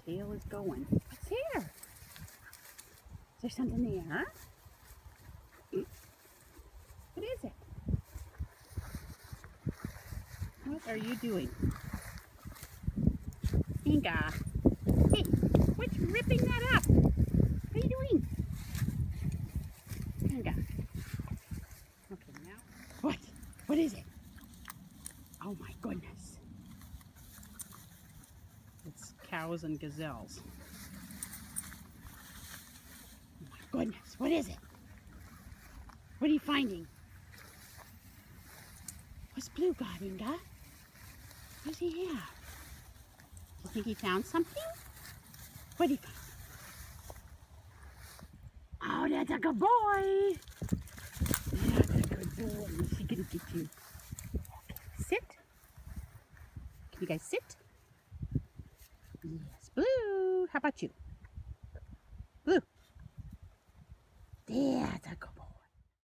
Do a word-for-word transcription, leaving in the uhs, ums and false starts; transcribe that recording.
tail is going. What's here? Is there something there? What is it? What are you doing? Inga. Hey, what's ripping that up? What are you doing? Inga. Okay, now. What? What is it? Oh my goodness. It's cows and gazelles. Oh my goodness, what is it? What are you finding? What's Blue got, Inga? What does he have? Do you think he found something? What did he find? Oh, that's a good boy. That's a good boy. Is he gonna get you? Sit. Can you guys sit? Yes, Blue. How about you?